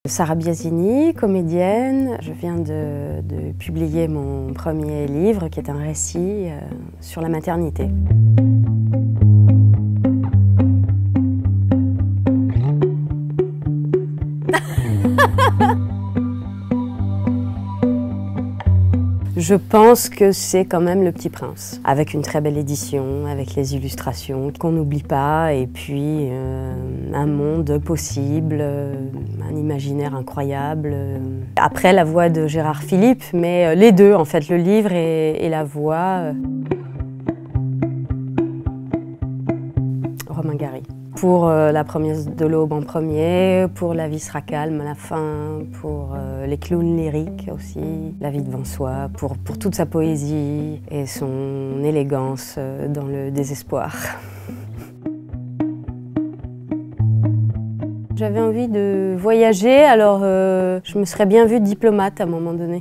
Sarah Biasini, comédienne. Je viens de publier mon premier livre qui est un récit sur la maternité. Je pense que c'est quand même Le Petit Prince, avec une très belle édition, avec les illustrations qu'on n'oublie pas, et puis un monde possible, un imaginaire incroyable. Après, la voix de Gérard Philippe, mais les deux en fait, le livre et la voix. Romain Gary. Pour La promesse de l'aube en premier, pour La vie sera calme à la fin, pour Les clowns lyriques aussi, La vie devant soi, pour toute sa poésie et son élégance dans le désespoir. J'avais envie de voyager, alors je me serais bien vue diplomate à un moment donné.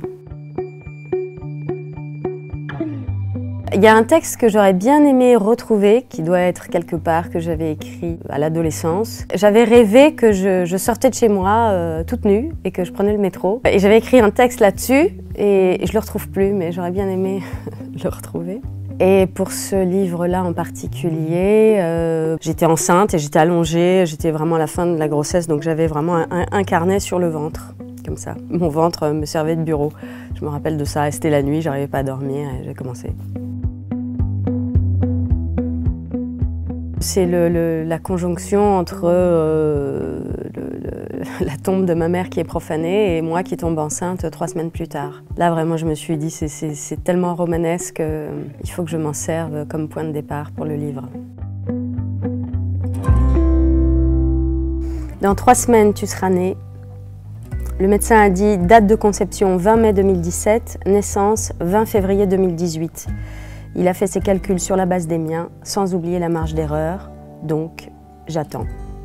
Il y a un texte que j'aurais bien aimé retrouver, qui doit être quelque part, que j'avais écrit à l'adolescence. J'avais rêvé que je sortais de chez moi toute nue et que je prenais le métro. Et j'avais écrit un texte là-dessus et je le retrouve plus, mais j'aurais bien aimé le retrouver. Et pour ce livre-là en particulier, j'étais enceinte et j'étais allongée, j'étais vraiment à la fin de la grossesse, donc j'avais vraiment un carnet sur le ventre, comme ça. Mon ventre me servait de bureau. Je me rappelle de ça, et c'était la nuit, j'arrivais pas à dormir et j'ai commencé. C'est la conjonction entre la tombe de ma mère qui est profanée et moi qui tombe enceinte 3 semaines plus tard. Là, vraiment, je me suis dit, c'est tellement romanesque, il faut que je m'en serve comme point de départ pour le livre. Dans 3 semaines, tu seras née. Le médecin a dit date de conception 20 mai 2017, naissance 20 février 2018. Il a fait ses calculs sur la base des miens, sans oublier la marge d'erreur, donc j'attends.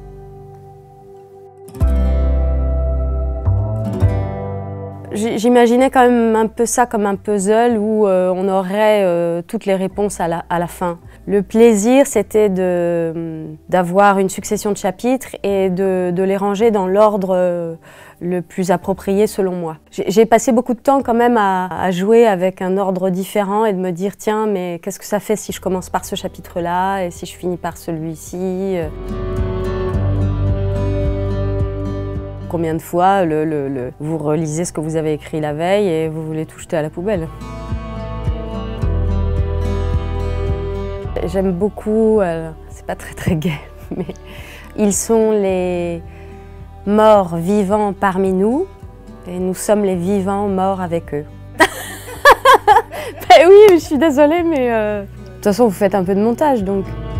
J'imaginais quand même un peu ça comme un puzzle où on aurait toutes les réponses à la fin. Le plaisir, c'était d'avoir une succession de chapitres et de les ranger dans l'ordre le plus approprié selon moi. J'ai passé beaucoup de temps quand même à jouer avec un ordre différent et de me dire tiens, mais qu'est-ce que ça fait si je commence par ce chapitre-là et si je finis par celui-ci. Combien de fois vous relisez ce que vous avez écrit la veille et vous voulez tout jeter à la poubelle. J'aime beaucoup, c'est pas très gai, mais ils sont les morts vivants parmi nous et nous sommes les vivants morts avec eux. Ben oui, je suis désolée, mais de toute façon vous faites un peu de montage donc.